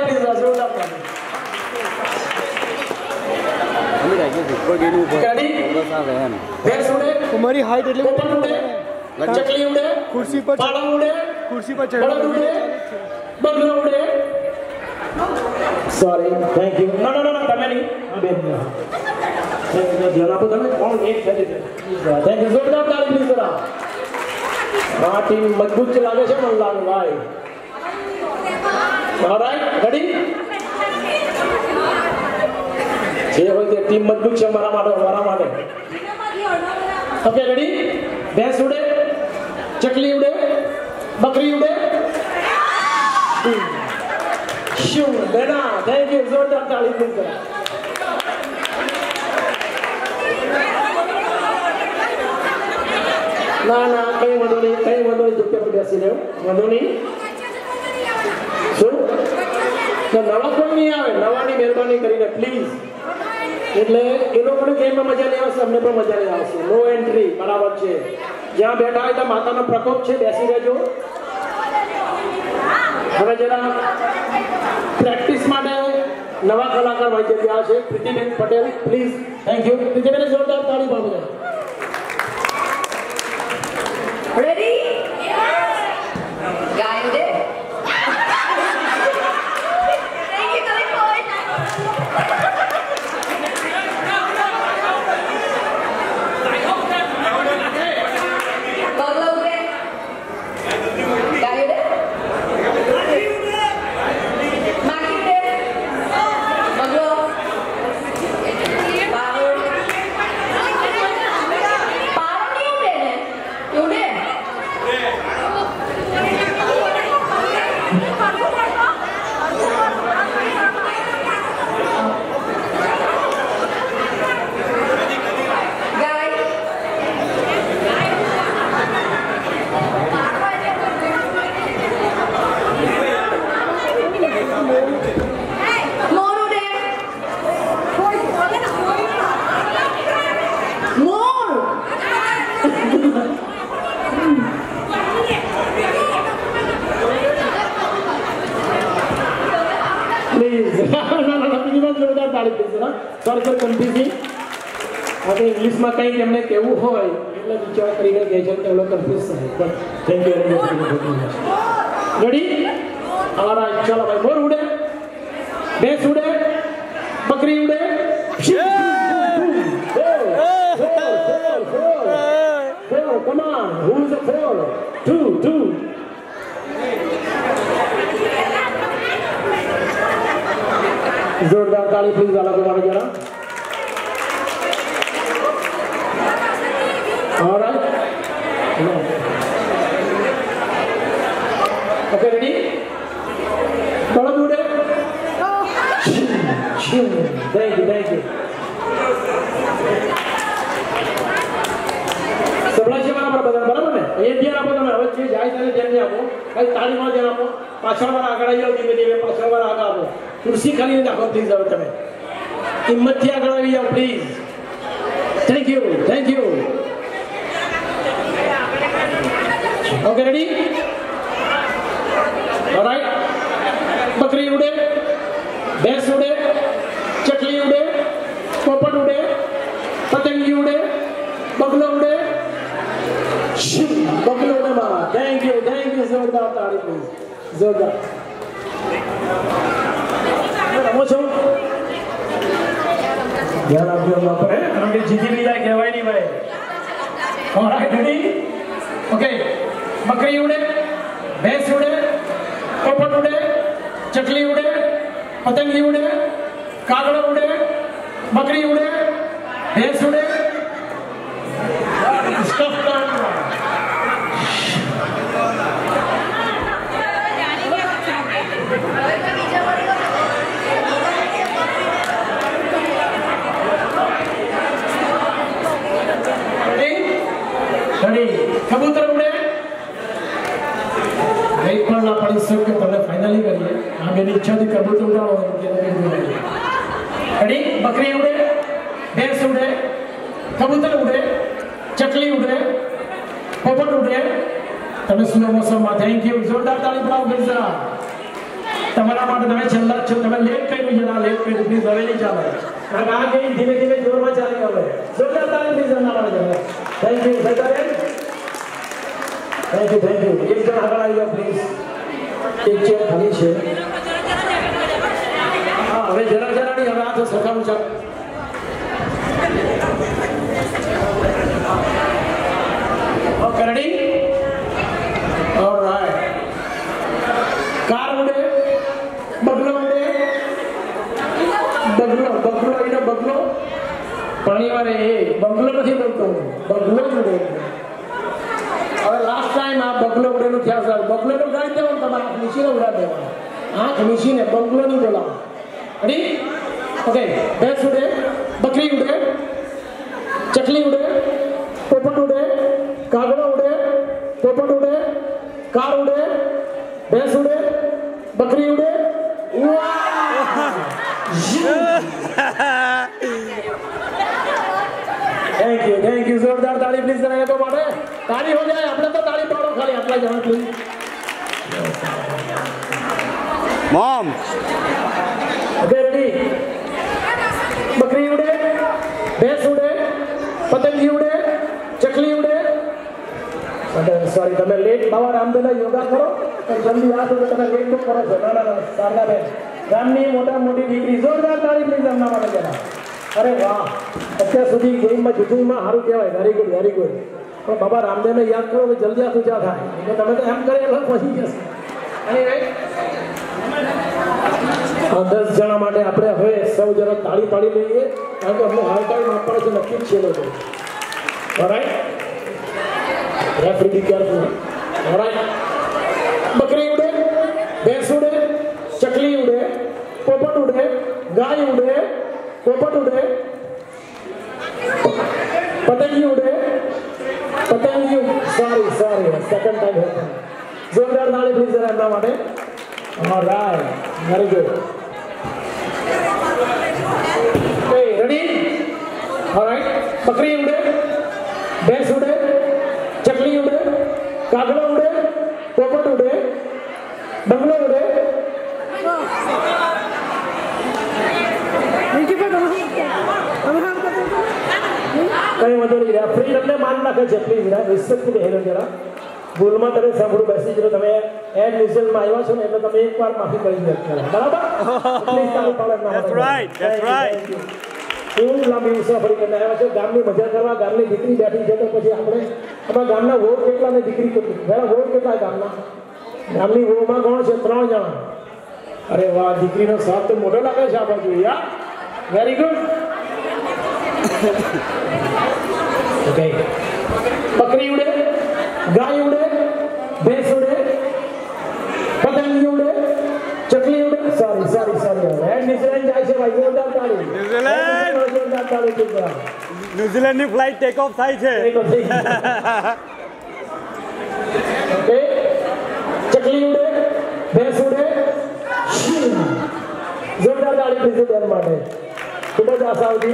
Please जोरदार ताली गाड़ी भैंस उड़े हमारी हाइट पोपट उड़े चकली उड़े कुर्सी पर पाड़ा उड़े कुर्सी पर चढ़ बलद उड़े बगला उड़े sorry thank you no no no તમે નહીં હા બેન ધ્યાન આપો તમે કોણ એક છે થેન્ક યુ જોરદાર તાળી પ્લીઝ જરા આ ટીમ મજબૂત લાગે છે મનલાલ ભાઈ ઓલરાઈટ રેડી જે હોય તે ટીમ મજબૂત છે મારા માટે ઓકે રેડી ભેંસ ઉડે ચકલી ઉડે બકરી ઉડે શુ બેના થેન્ક યુ જોરદાર તાળી પ્લીઝ જરા ના ના કઈ વાંધો નહીં ચૂપચાપ બેસી રહ્યો વાંધો નહીં શું નવા કોઈ નહીં આવે નવાની મહેરબાની કરીને પ્લીઝ એટલે એ લોકોને ગેમમાં મજા નહીં આવશે અમને પણ મજા નહીં આવશે નો એન્ટ્રી બરાબર છે જ્યાં બેઠા હોય ત્યાં માતાનો પ્રકોપ છે બેસી રહેજો હવે જરા પ્રેક્ટિસ માટે નવા કલાકાર ભાઈ ત્યાં છે પ્રીતિબેન પટેલ પ્લીઝ થેન્ક યુ પ્રીતિબેન જોરદાર તાળી પાડો Ready? Yes. Guy there. Thank you, Kalikoy. Bagla ude. Guy there. Maki ude. Bagla. Power. Power ni ude ne. Ude. Sir confusing હવે ઇંગ્લિશમાં કંઈક એમને કહેવું હોય એટલે વિચાર કરીને કહે છે કે લોકો કન્ફ્યુઝ થાય પણ થેન્ક યુ રેડી ઓલરાઈટ ચલો ભાઈ મોર ઉડે ભેંસ ઉડે બકરી ઉડે come on who's the four two जोरदार ताली प्लीज वाला को मारो जरा ऑलराइट ओके रेडी थोड़ा दूर है थैंक यू सबला છે મારા બરાબર ને એ ધ્યાન આપો તમે હવે જે જાય ત્યારે ધ્યાન આપો કઈ તાળીમાં ધ્યાન આપો પાછળ વાર આગળ આવી જાવ ધીમે પાછળ વાર આગળ આપો कुर्सी खाली રાખો પ્લીઝ હવે તમે હિંમતથી આગળ આવી જાઓ please thank you okay ready alright બકરી ઉડે ભેંસ ઉડે ચકલી ઉડે પોપટ ઉડે પતંગી ઉડે બગલો ઉડે બગલો ઉડે માં થેન્ક યુ જોરદાર તાળી પ્લીઝ જોરદાર રમો છો યાર આપજો આપણે કારણ કે જીતી લીધા કહેવાય નહીં ભાઈ ઓલરાઈટ રેડી ઓકે બકરી ઉડે ભેંસ ઉડે પોપટ ઉડે ચકલી ઉડે પતંગી ઉડે કાગડો ઉડે બકરી ઉડે ભેંસ ઉડે સ્ટફ कबूतर उड़े एक पण ना पड़ी सके तो फाइनली करिए आ मेरी इच्छा थी कबूतर उड़ाओ रेडी बकरी उड़े भैंस उड़े कबूतर उड़े चकली उड़े पोपट उड़े तने सुनो मौसम में थैंक यू जोरदार ताली बजाओ फिर जरा તમારા માટે તમે છેલ્લા છો તમે લેટ કર્યું છે ના લેટ કર્યું પ્લીઝ હવે નહીં ચાલે કારણ આ ગેમ ધીમે ધીમે જોરમાં ચાલી હવે જોરદાર તાળી પ્લીઝ એમના માટે thank you Sardar thank you એક જણ આગળ આવી જાઓ પ્લીઝ એક ચેર ખાલી છે હા હવે જરા નહીં હવે આ તો સરખાનું ચાલ ઓકે રેડી ઓલરાઈટ કાર ઉડે બગલો ઉડે બગલો એનો બગલો પાણી વાળે એ બગલો નથી બોલતો બગલો જ ઉડે હવે લાસ્ટ ટાઈમ આ બગલો ઉડેનું ખ્યાલ સર બગલો નું ગાડી દેવાનું તમારે આંખ નીચે ઉડા દેવાનું આંખ નીચીને બગલો નહીં બોલાવો રેડી ઓકે ભેંસ ઉડે બકરી ઉડે ચકલી ઉડે પોપટ ઉડે કાગડો ઉડે પોપટ ઉડે કાર ઉડે ભેંસ ઉડે બકરી ઉડે થેન્ક યુ જોરદાર તાળી પ્લીઝ જરા તો માટે તાળી હો જાય આપણે તો તાળી પાડો ખાલી આટલા જણા પ્લીઝ મોમ ઓકે રેડી બકરી ઉડે ભેંસ ઉડે પતંગી ઉડે ચકલી ઉડે સોરી તમે લેટ બાબા રામદેવના યોગા કરો જલ્દી આ તો તમે લેટ તો કરો છો ના સારદા બેન ગામની મોટી દીકરી જોરદાર તાળી પ્લીઝ એમના માટે જરા અરે વાહ અત્યાર સુધી ગેમમાં જુદુમાં સારું કહેવાય વેરી ગુડ પણ બાબા રામદેવને યાદ કરો તો જલ્દી આ પૂજા થાય એટલે તમે તો એમ કરે એટલે પહોંચી જશે અને 10 જણા માટે આપણે હવે સૌ જરા તાળી લઈએ કારણ કે અમને હાલ ટાઈમ આપવાનો છે નક્કી જ છે લોકો alright referee be careful alright બકરી ઉડે ભેંસ ઉડે ચકલી ઉડે પોપટ ઉડે ગાય ઉડે પોપટ ઉડે પતંગી ઉડે સોરી સેકન્ડ ટાઈમ હેપન જોરદાર તાળી પ્લીઝ જરા એમના માટે alright very good okay ready alright બકરી ઉડે ભેંસ ઉડે ચકલી ઉડે કાગડો ઉડે પોપટ ઉડે બંગલો ઉડે કઈ વાંધો નહીં રેફરી તમને માન નાખે છે પ્લીઝ રિસ્પેક્ટફુલ હેલો જરા ભૂલમાં તમે સાંભળું બેસી જરો તમે એડ મ્યુઝિયમમાં આવ્યા છો ને એટલે તમે એકવાર માફી કરી દો બરાબર That's right. એવું લાંબી મુસાફરી કરીને આવ્યા છે ગામની મજા કરવા ગામની દીકરી બેઠી છે તો પછી આપણે આપણા ગામના વોટ કેટલા ને દીકરી કેટલી વોટ કેટલા ગામની વોમાં કોણ છે 3 જણા અરે વાહ દીકરીનો સાથ તો મોટો લાગે છે આ બાજુ યાર વેરી ગુડ ઓકે બકરી ઉડે ગાય ઉડે ભેંસ ઉડે પતંગી ઉડે ચકલી ઉડે સોરી એન્ડ ન્યુઝીલેન્ડ જાય છે ભાઈ જોરદાર તાળી ન્યુઝીલેન્ડ ની ફ્લાઇટ ટેક ઓફ થાય છે ઓકે ચકલી ઉડે ભેંસ ઉડે જોરદાર તાળી પ્લીઝ તેર માટે ખૂબ જ આશાવતી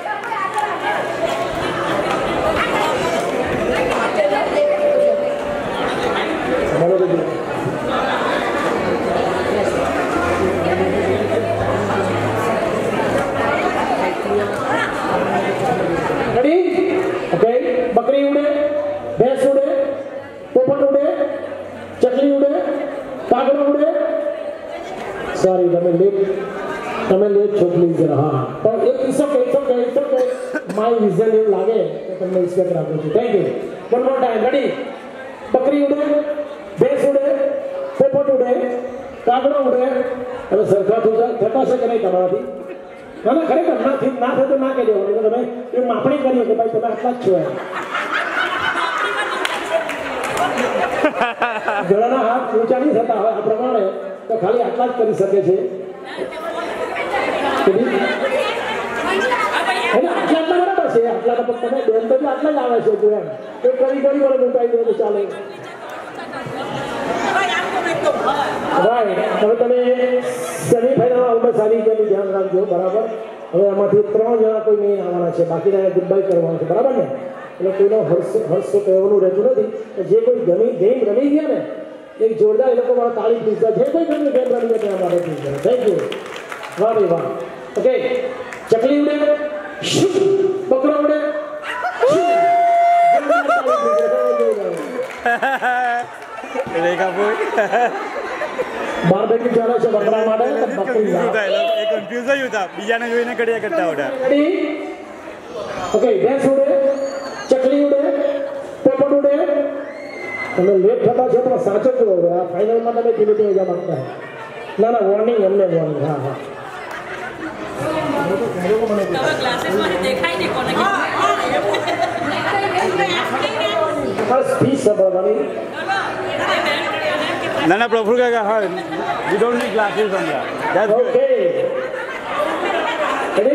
બકરી ઉડે ભેંસ ઉડે પોપટ ઉડે ચકલી ઉડે કાગડો ઉડે સોરી તમે લેટ છો પ્લીઝ જરા હા પણ ઇટ્સ ઓકે માય વિઝન એવું લાગે કે તમને રિસ્પેક્ટ રાખું છું thank you one more time ready બકરી ઉડે ભેંસ ઉડે પોપટ ઉડે કાગડો ઉડે હવે સરખા થતા છે કે નહીં તમારાથી ના ખરેખર ના થાય તો ના કહી દેવાનું તમે એ માપણી કરીએ કે ભાઈ તમે આટલા જ છો ગળાના હાથ ઊંચા નહીં થતા હવે આ પ્રમાણે તો ખાલી આટલા જ કરી શકે છે આટલા બરાબર છે આટલા તો તમે બેન તો આટલા જ આવે છે તું એમ તો કરી વળે મોટાઈ દે તો ચાલે રાઈટ હવે તમે સેમીફાઈનલ આઉટમાં સારી રીતે ધ્યાન રાખજો બરાબર હવે આમાંથી 3 જણા કોઈ નહીં આવવાના છે બાકીના ગુડ બાય કરવાનું છે બરાબર ને એટલે કોઈનો હર્ષ તો કહેવાનું રહેતું નથી જે કોઈ ગેમ રમી ગયા ને एक जोरदार ये लोगों वाला ताली प्लीज जे कोई भी गेम रन करते हैं हमारे प्लीज थैंक यू वाह भाई वाह ओके चकली उड़े बकरा उड़े रेखा बोल बारबेक्यू जाना છે બકરા માટે બકરી એ કન્ફ્યુઝ જ હતા બીજાને જોઈને કડિયા કરતા હતા ઓકે બેસ ઉડે ચકલી ઉડે પોપટ ઉડે તમે લેટ થતા છો તો સાચો જ હોય આ ફાઇનલ માં તમે ધીમે ધીમે જવા માંગતા ના ના વોર્નિંગ એમને વોર્નિંગ હા હા તમે ક્લાસીસ માં દેખાય નહીં કોને બસ ફીસ સંભાળવાની ના પ્રફુલ કાકા હા we don't need glasses on યાર that's good okay ready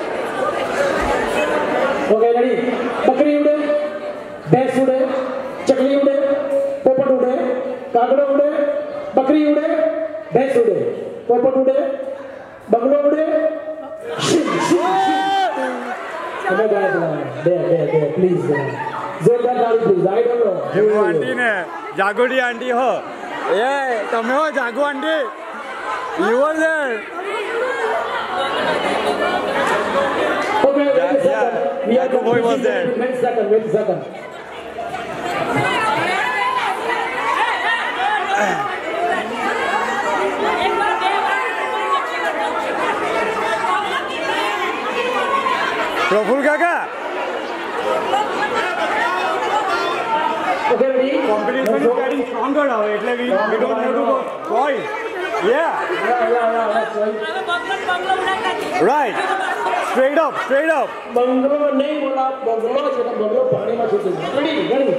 okay ready બકરી ઉડે ભેંસ ઉડે ચકલી ઉડે પોપટ ઉડે કાગડો ઉડે બકરી ઉડે ભેંસ ઉડે પોપટ ઉડે બગલો ઉડે તમે ગાય દે પ્લીઝ જોરદાર તાળી પ્લીઝ આઈ ડોન્ટ નો જેવું આંટી ને જાગોડી આંટી હો એ તમે હો જાગો aunty you are there Okay, wait a second. We are Jago boy was there. Wait a second. Praful કાકા Okay, ready? competition is getting stronger now એટલે we don't have to go boys yeah right straight up bungalow नहीं बोला bungalow છે તો bungalow પાણીમાં છૂટી ready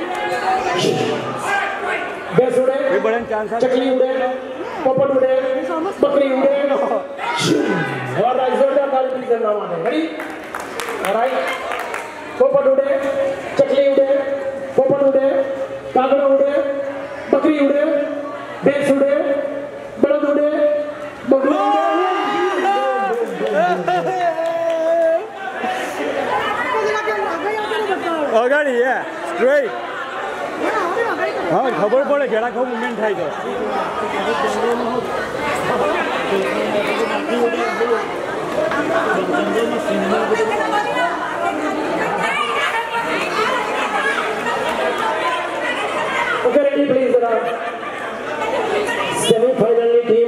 બેસ ઉડે એ બળન chance ચકલી ઉડે પોપટ ઉડે બકરી ઉડે और जोरदार ताली प्लीज नाम आने रेडी ऑलराइट पोपट उड़े चकली उड़े पोपट उड़े कागड़ा उड़े बकरी उड़े भैंस उड़े बलद उड़े बगला અગાડી yeah straight હા ખબર પડે જરા ખબર મુવમેન્ટ થાય તો Okay, ready please સેમીફાઇનલની ટીમ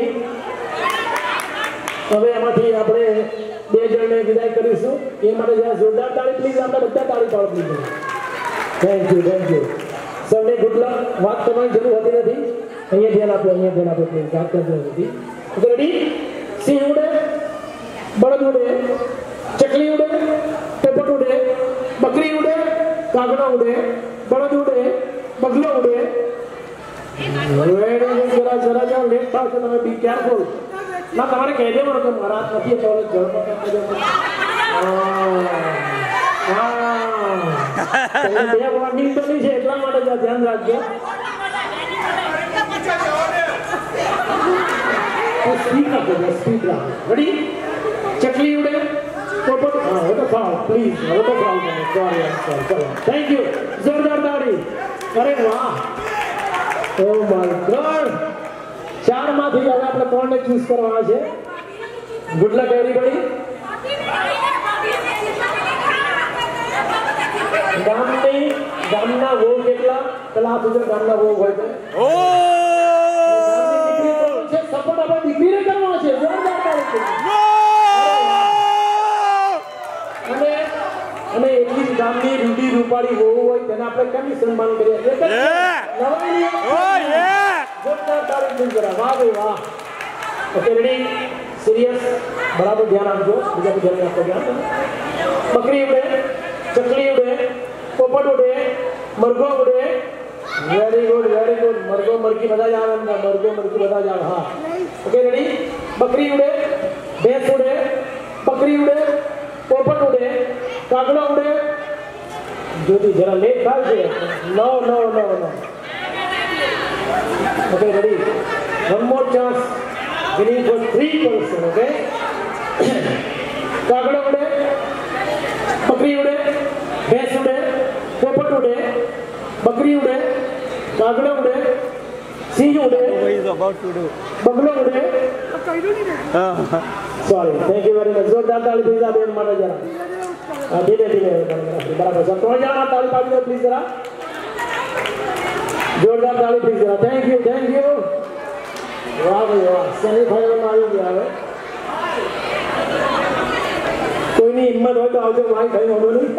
હવે આમાંથી આપણે બે જણને વિદાય કરીશું એ માટે જરા જોરદાર તાળી પ્લીઝ આપણે બધા તાળી પાડો પ્લીઝ થેન્ક યુ સૌને ગુડ લક વાત કરવાની જરૂર હોતી નથી અહીંયા ધ્યાન આપો પ્લીઝ વાત કરવાની નથી ઓકે રેડી સિંહ ઉડે બળદ ઉડે ચકલી ઉડે પોપટ ઉડે બકરી ઉડે કાગડા ઉડે બળદ ઉડે બગલો ઉડે જરા જાઓ લેટ થાવ તો તમે બી કેરફુલ ના તમારે કહી દેવાનું કે મારા હાથ નથી તો જળમાં બે વોર્નિંગ તો નહીં છે એટલા માટે ધ્યાન રાખજો સ્પીડ રાખજો રેડી ચકલી ઉડે પોપટ હા वो तो फाउल प्लीज वो तो फाउल सॉरी थैंक यू जोरदार ताड़ी अरे वाह ओ माय गॉड चार માંથી હવે આપણે કોણને ચૂઝ કરવાના છે ગુડ લક એવરીબડી ગામના વોગ કેટલા પેલા આ સુધર ગામના વોગ હોય છે ઓ સપોર્ટ આપણે દીકરીને કરવાનો છે જોરદાર તાળી અને એટલી ગામની રૂડી રૂપાળી હોવું હોય તેને આપણે કેમ સન્માન કરીએ નવાઈ ઓ યે જોરદાર તાળી પ્લીઝ જરા વાહ ભાઈ વાહ ઓકે રેડી सीरियस बराबर ध्यान आपको बीजा भी ध्यान आपको ध्यान बकरी उड़े चकली उड़े पोपट उड़े मरगो उड़े वेरी गुड मरगो मरकी बता जा रहा मरगो मरकी बता जा रहा ओके रेडी बकरी उड़े भैंस उड़े बकरी उड़े पोपट उड़े कागड़ा उड़े ज्योति जरा लेट था no okay ready one more chance winning for 3 person okay कागड़ा उड़े बकरी उड़े भैंस उड़े पोपट उड़े बकरी उड़े कागड़ा उड़े સી ઉડે He is about to do. બગલો ઉડે sorry thank you very much જોરદાર તાળી પ્લીઝ આ બેન માટે જરા ધીરે ધીરે બરાબર સર 3 જણા તાળી પાડી દો પ્લીઝ જરા જોરદાર તાળી પ્લીઝ જરા થેન્ક યુ વાહ ભાઈ વાહ સેમીફાઇનલમાં આવી ગયા હવે કોઈની હિંમત હોય તો આવજો ભાઈ ભાઈ વાંધો નહીં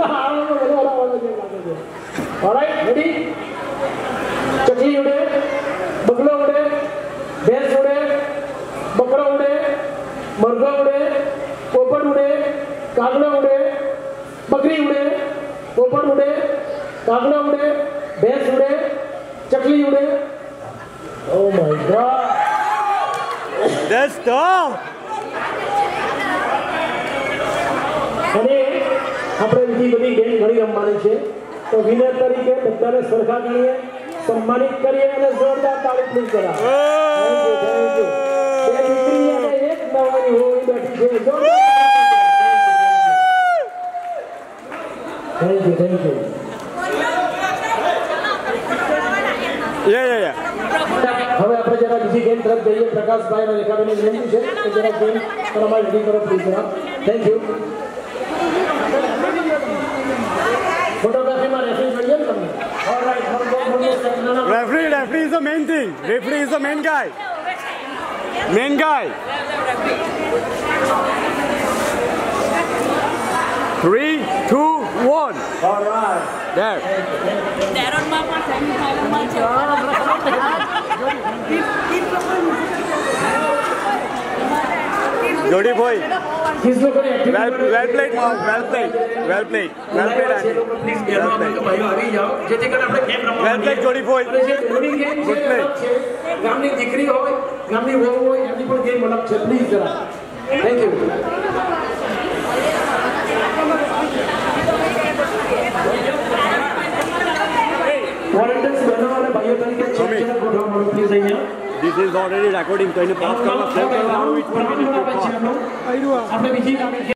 ઓલરાઈટ રેડી ચકલી ઉડે બગલો ઉડે ભેંસ ઉડે બકરો ઉડે મરઘો ઉડે પોપટ ઉડે કાગડો ઉડે બકરી ઉડે પોપટ ઉડે કાગડો ઉડે ભેંસ ઉડે ચકલી ઉડે oh my God That's tough. અને આપણે બીજી બધી ગેમ ઘણી રમવાની છે તો વિનર તરીકે બધાને સરખા ગણીએ સન્માનિત કરીએ અને જોરદાર તાળી પ્લીઝ કરાવો બે દીકરી અને એક નવાની હોળી બેઠી છે જોરદાર થેન્ક યુ Yeah. હવે આપણે જરા બીજી ગેમ તરફ જઈએ પ્રકાશભાઈ અને રેખાબેનની વિનંતી છે કે જરા ગેમ તમારે રેડી કરો પ્લીઝ જરા થેન્ક યુ ફોટોગ્રાફીમાં રેફરી જોઈએ ને તમને alright Referee is the main thing. Referee is the main guy. Main guy. 3, 2, 1. Alright There. ડેરોનમાં પણ સેમીફાઇનલમાં છે Jody boy. કિસ લોકોને Well played, Mark. Well played, Andy. Well played. ભાઈઓ આવી જાઓ જેથી કરીને આપણે ગેમ રમવા Well played, Jody boy. અને જે બોલિંગ ગેમ Good play. છે ગામની દીકરી હોય ગામની વહુ હોય એની પણ ગેમ અલગ છે પ્લીઝ જરા થેન્ક યુ વોલન્ટિયર્સ બહેનો અને ભાઈઓ તરીકે છે ગોઠવવા મળો પ્લીઝ અહીંયા This is already recording. So, in the past, આપણે બીજી